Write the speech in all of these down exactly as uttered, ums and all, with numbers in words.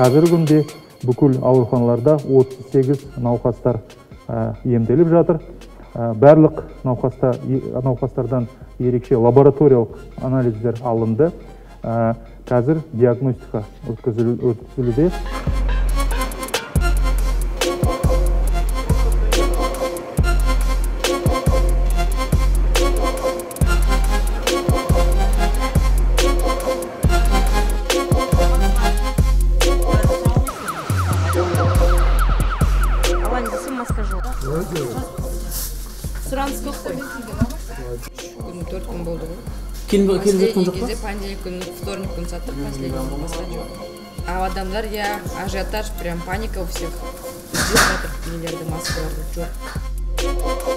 Қазіргі күнде бүкіл ауруханаларда отыз сегіз науқастар емделіп жатыр. Барлық науқастардан ерекше лабораториялық анализдер алынды. Қазір диагностика өткізілуде. Сұраныс көп қой. Күн төрт күн болды ғой. Келіп жатқан жоқ па? Кезде понедельник күн, вторник күн саттық, последний басқа жоқ. А адамдар, я ажиотаж, прям паника у всех. Іздеп жатыр нелерді, маскаларды жоқ.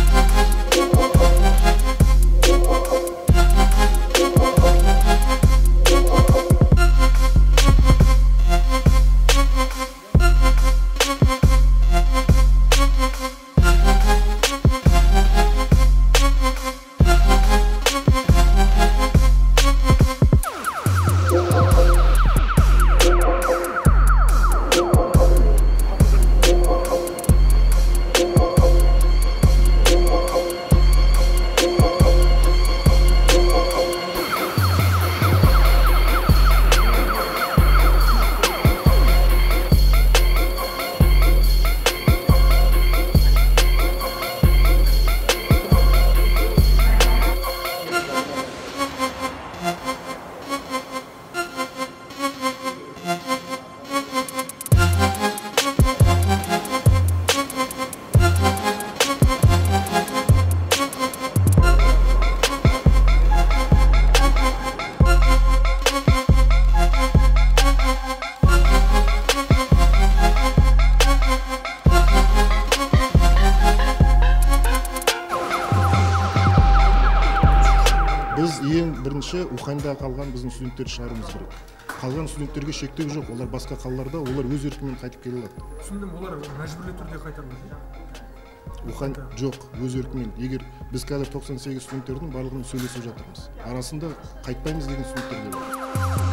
Біз ең бірінші Уханьда қалған біздің студенттерді шығаруымыз керек. Қалған студенттерге шектеу жоқ, олар басқа қалаларда, олар өз еркімен қайтып келе алады. Түсіндім, олар мәжбүрлі түрде қайтарылады. Ухань жоқ, өз еркімен. Егер біз қазір тоқсан сегіз студенттердің барлығымен сөйлесіп жатырмыз. Арасында қайтпаймыз деген студенттер де бар.